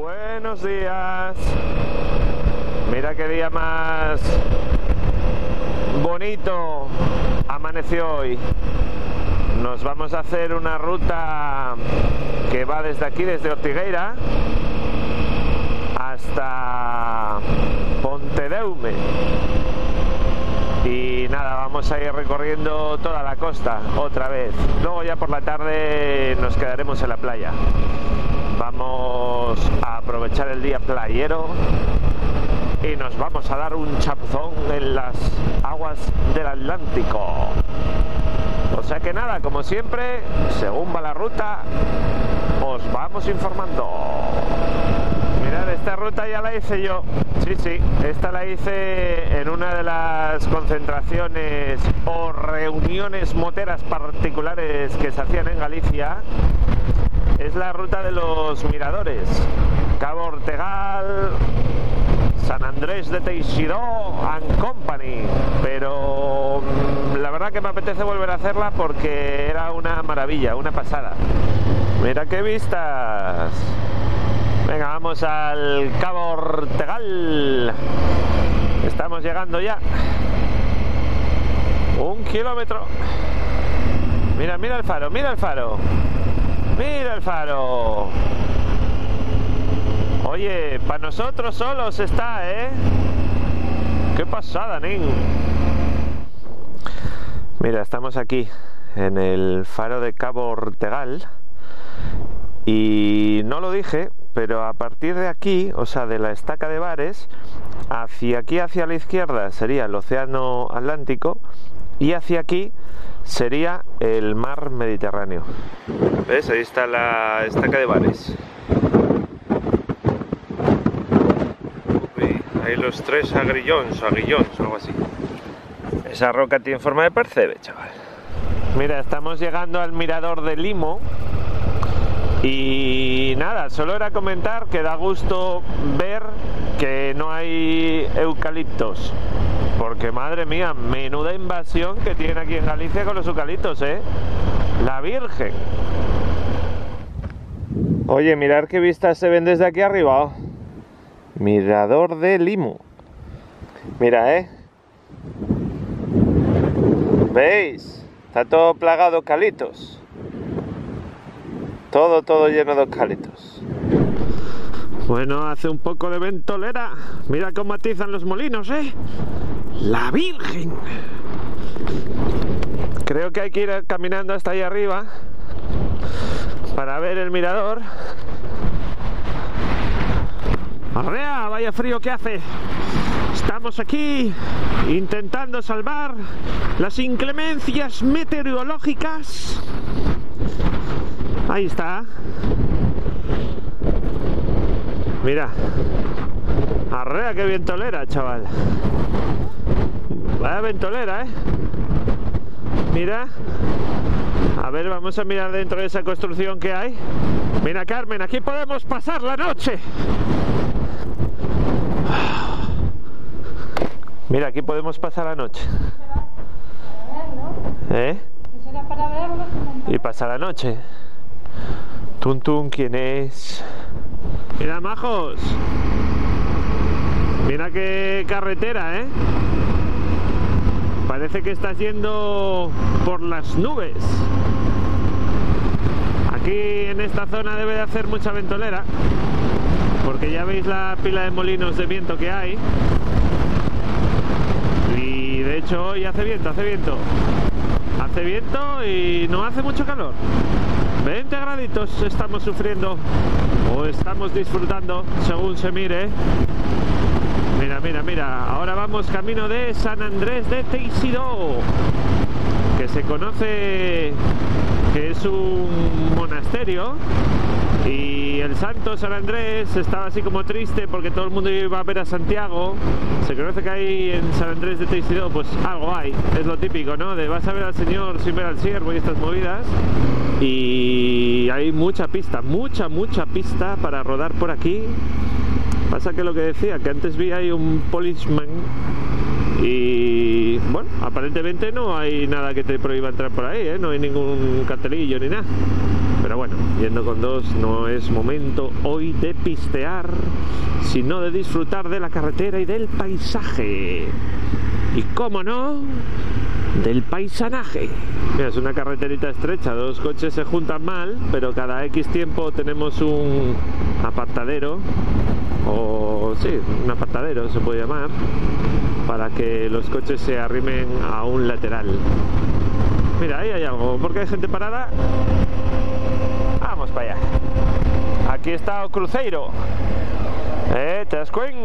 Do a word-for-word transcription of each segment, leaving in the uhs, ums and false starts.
Buenos días. Mira qué día más bonito amaneció hoy. Nos vamos a hacer una ruta que va desde aquí, desde Ortigueira hasta Pontedeume. Y nada, vamos a ir recorriendo toda la costa otra vez. Luego ya por la tarde nos quedaremos en la playa. Vamos a aprovechar el día playero y nos vamos a dar un chapuzón en las aguas del Atlántico. O sea que nada, como siempre, según va la ruta, os vamos informando. Mirad, esta ruta ya la hice yo. Sí, sí, esta la hice en una de las concentraciones o reuniones moteras particulares que se hacían en Galicia. Es la ruta de los miradores. Cabo Ortegal, San Andrés de Teixidó and Company. Pero la verdad que me apetece volver a hacerla porque era una maravilla, una pasada. Mira qué vistas. Venga, vamos al Cabo Ortegal. Estamos llegando ya. Un kilómetro. Mira, mira el faro, mira el faro. Mira el faro. Oye, para nosotros solos está, ¿eh? Qué pasada, nen. Mira, estamos aquí en el faro de Cabo Ortegal. Y no lo dije, pero a partir de aquí, o sea, de la estaca de Bares, hacia aquí, hacia la izquierda, sería el océano Atlántico, y hacia aquí sería el mar Mediterráneo. ¿Ves? Ahí está la estaca de Bares. Uy, ahí los tres agrillons, aguillons, algo así. Esa roca tiene forma de percebe, chaval. Mira, estamos llegando al mirador de Limo. Y nada, solo era comentar que da gusto ver que no hay eucaliptos. Porque madre mía, menuda invasión que tienen aquí en Galicia con los eucaliptos, ¿eh? La Virgen. Oye, mirad qué vistas se ven desde aquí arriba. Mirador de Limo. Mira, ¿eh? ¿Veis? Está todo plagado de eucaliptos. Todo, todo lleno de eucaliptos. Bueno, hace un poco de ventolera. Mira cómo atizan los molinos, ¿eh? ¡La Virgen! Creo que hay que ir caminando hasta ahí arriba para ver el mirador. ¡Arrea! ¡Vaya frío que hace! Estamos aquí intentando salvar las inclemencias meteorológicas. Ahí está. Mira. Arrea, qué ventolera, chaval. Vaya ventolera, ¿eh? Mira. A ver, vamos a mirar dentro de esa construcción que hay. Mira, Carmen, aquí podemos pasar la noche. Mira, aquí podemos pasar la noche. ¿Eh? Y pasar la noche. Tun tun, ¿quién es? Mira, majos. Mira qué carretera, ¿eh? Parece que estás yendo por las nubes. Aquí en esta zona debe de hacer mucha ventolera, porque ya veis la pila de molinos de viento que hay. Y de hecho hoy hace viento, hace viento. Hace viento y no hace mucho calor. veinte graditos estamos sufriendo o estamos disfrutando, según se mire. Mira, mira, mira. Ahora vamos camino de San Andrés de Teixidó, que se conoce que es un monasterio. Y el santo San Andrés estaba así como triste porque todo el mundo iba a ver a Santiago. Se conoce que hay en San Andrés de Teixidó, pues algo hay. Es lo típico, ¿no? De vas a ver al Señor sin ver al siervo y estas movidas. Y hay mucha pista, mucha, mucha pista para rodar por aquí. Pasa que lo que decía, que antes vi ahí un policeman y bueno, aparentemente no hay nada que te prohíba entrar por ahí, ¿eh? No hay ningún cartelillo ni nada. Pero bueno, yendo con dos no es momento hoy de pistear, sino de disfrutar de la carretera y del paisaje. Y cómo no, del paisanaje. Mira, es una carreterita estrecha, dos coches se juntan mal, pero cada X tiempo tenemos un apartadero, o sí, un apartadero se puede llamar, para que los coches se arrimen a un lateral. Mira, ahí hay algo, porque hay gente parada. Vamos para allá. Aquí está o Cruzeiro. Eh, ¿te das cuenta?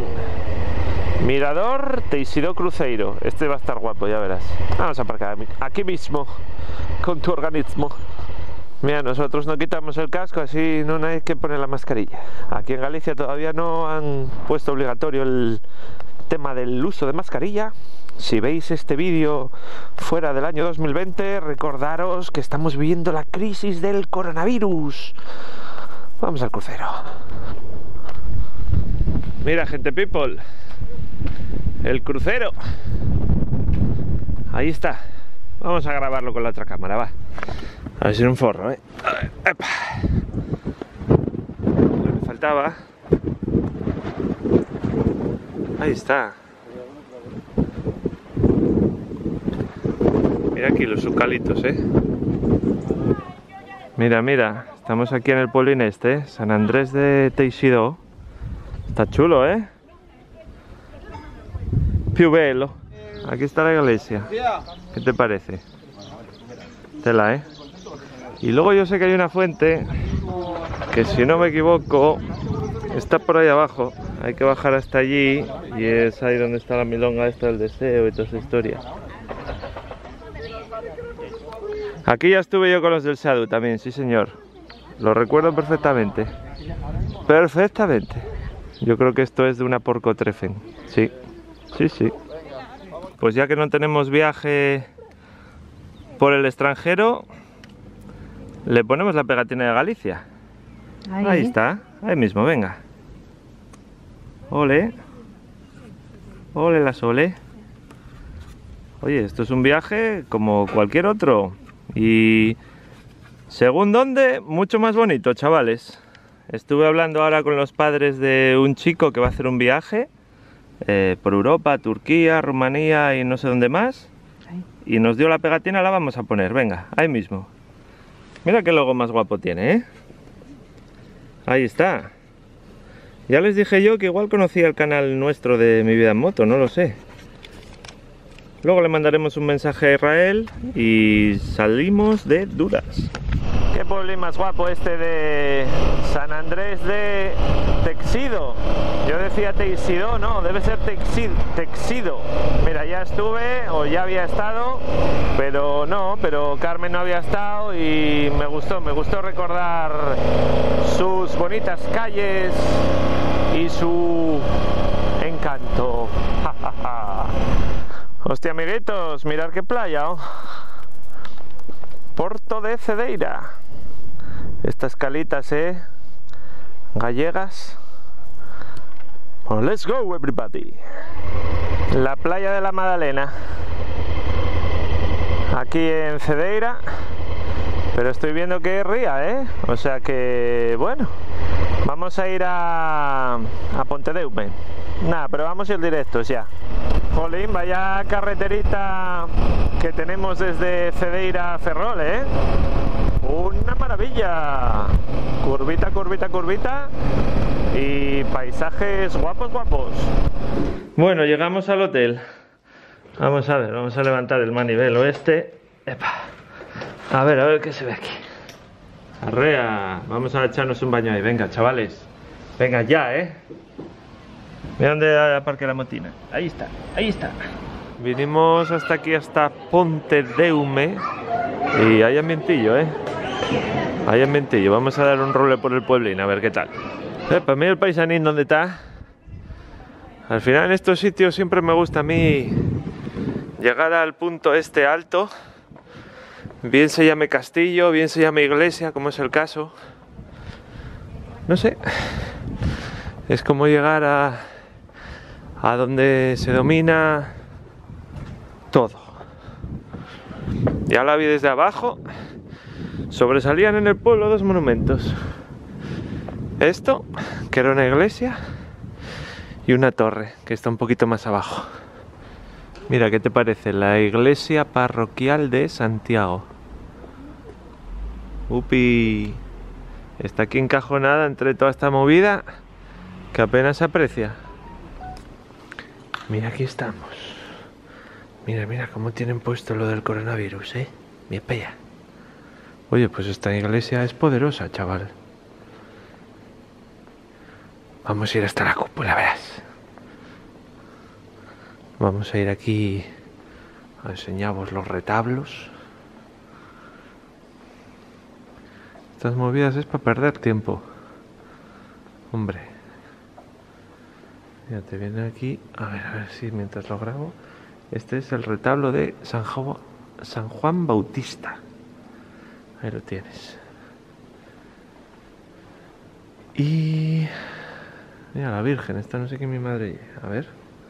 Mirador Teixido Cruzeiro. Este va a estar guapo, ya verás. Vamos a aparcar aquí mismo, con tu organismo. Mira, nosotros no quitamos el casco, así no hay que poner la mascarilla. Aquí en Galicia todavía no han puesto obligatorio el tema del uso de mascarilla. Si veis este vídeo fuera del año dos mil veinte, recordaros que estamos viviendo la crisis del coronavirus. Vamos al crucero. Mira, gente people, el crucero. Ahí está. Vamos a grabarlo con la otra cámara, va. A ver si es un forro, ¿eh? ¡Epa! Lo que faltaba. Ahí está. Mira aquí los eucaliptos, ¿eh? Mira, mira. Estamos aquí en el pueblín este, San Andrés de Teixido. Está chulo, ¿eh? Più bello. Aquí está la iglesia. ¿Qué te parece? Tela, ¿eh? Y luego yo sé que hay una fuente que, si no me equivoco, está por ahí abajo. Hay que bajar hasta allí y es ahí donde está la milonga esta del deseo y toda esa historia. Aquí ya estuve yo con los del Sadu también, sí señor. Lo recuerdo perfectamente. Perfectamente. Yo creo que esto es de una Porcotrefen. Sí, sí, sí. Pues ya que no tenemos viaje por el extranjero, le ponemos la pegatina de Galicia. Ahí, ahí está, ahí mismo, venga. Ole. Ole la sole. Oye, esto es un viaje como cualquier otro. Y según dónde, mucho más bonito, chavales. Estuve hablando ahora con los padres de un chico que va a hacer un viaje eh, por Europa, Turquía, Rumanía y no sé dónde más. Y nos dio la pegatina, la vamos a poner, venga, ahí mismo. Mira qué logo más guapo tiene, ¿eh? Ahí está. Ya les dije yo que igual conocía el canal nuestro de Mi Vida en Moto, no lo sé. Luego le mandaremos un mensaje a Israel y salimos de dudas. Qué pueblo más guapo este de San Andrés de Teixido. Yo decía Teixido, no, debe ser Teixido. Mira, ya estuve o ya había estado, pero no, pero Carmen no había estado y me gustó, me gustó recordar sus bonitas calles y su encanto. Hostia, amiguitos, mirad qué playa, ¿oh? Porto de Cedeira. Estas calitas, ¿eh? Gallegas. Well, let's go, everybody. La playa de la Madalena. Aquí en Cedeira. Pero estoy viendo que es ría, ¿eh? O sea que, bueno, vamos a ir a, a Pontedeume. Nada, pero vamos a ir directos ya. Jolín, vaya carreterita que tenemos desde Cedeira a Ferrol, ¿eh? Una maravilla. Curvita, curvita, curvita. Y paisajes guapos, guapos. Bueno, llegamos al hotel. Vamos a ver, vamos a levantar el manivelo este. Epa. A ver, a ver qué se ve aquí. Arrea, vamos a echarnos un baño ahí. Venga, chavales. Venga ya, ¿eh? Mira dónde aparque la motina. Ahí está, ahí está. Vinimos hasta aquí, hasta Pontedeume. Y hay ambientillo, ¿eh? Hay ambientillo. Vamos a dar un role por el pueblín, a ver qué tal. Eh, pues mira el paisanín donde está. Al final en estos sitios siempre me gusta a mí llegar al punto este alto. Bien se llame castillo, bien se llame iglesia, como es el caso. No sé. Es como llegar a, a donde se domina todo. Ya la vi desde abajo. sobresalían en el pueblo dos monumentos. Esto, que era una iglesia, y una torre, que está un poquito más abajo. Mira, ¿qué te parece? La iglesia parroquial de Santiago. Upi, está aquí encajonada entre toda esta movida que apenas se aprecia. Mira, aquí estamos. Mira, mira cómo tienen puesto lo del coronavirus, ¿eh? Mira para allá. Oye, pues esta iglesia es poderosa, chaval. Vamos a ir hasta la cúpula, verás. Vamos a ir aquí a enseñaros los retablos. Estas movidas es para perder tiempo. Hombre. Ya te viene aquí. A ver, a ver si mientras lo grabo. Este es el retablo de San, jo San Juan Bautista. Ahí lo tienes. Y... mira, la Virgen. Esta no sé qué mi madre... A ver.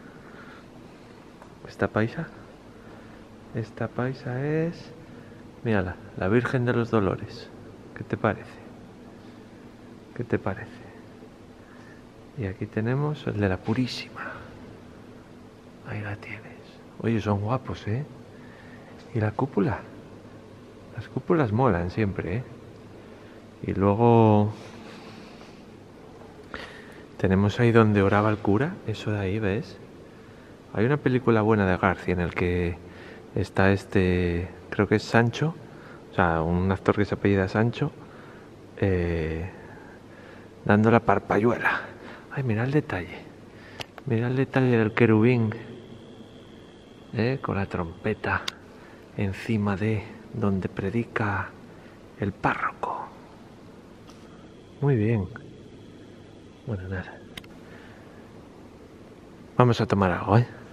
Esta paisa. Esta paisa es... mírala, la Virgen de los Dolores. ¿Qué te parece? ¿Qué te parece? Y aquí tenemos el de la Purísima. Ahí la tienes. Oye, son guapos, ¿eh? ¿Y la cúpula? Las cúpulas molan siempre, ¿eh? Y luego... tenemos ahí donde oraba el cura. Eso de ahí, ¿ves? Hay una película buena de García en el que está este... creo que es Sancho. O sea, un actor que se apellida Sancho, eh, dando la parpayuela. Ay, mira el detalle. Mira el detalle del querubín, eh, con la trompeta encima de donde predica el párroco. Muy bien. Bueno, nada. Vamos a tomar algo, ¿eh?